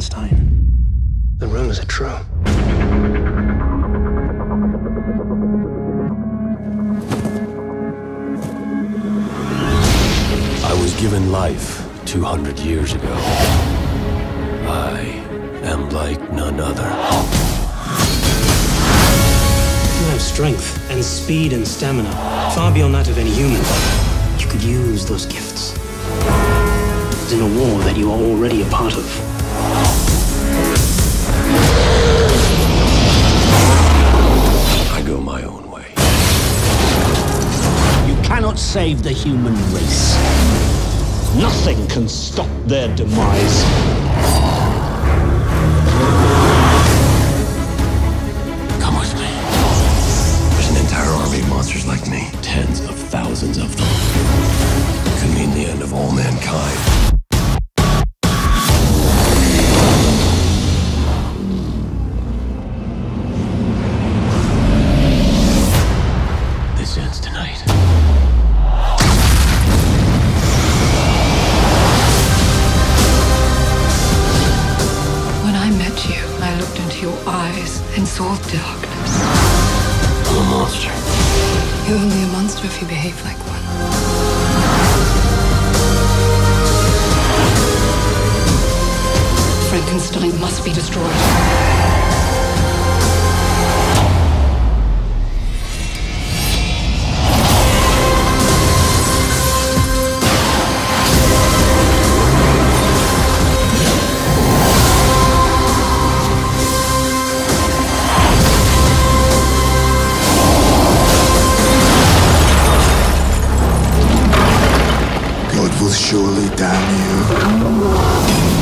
Frankenstein. The rumors are true. I was given life 200 years ago. I am like none other. You have strength and speed and stamina, far beyond that of any human. You could use those gifts in a war that you are already a part of. I go my own way. You cannot save the human race. Nothing can stop their demise. Come with me. There's an entire army of monsters like me. Tens of thousands of them. It could mean the end of all mankind. This ends tonight. When I met you, I looked into your eyes and saw darkness. I'm a monster. You're only a monster if you behave like one. Frankenstein must be destroyed. God will surely damn you.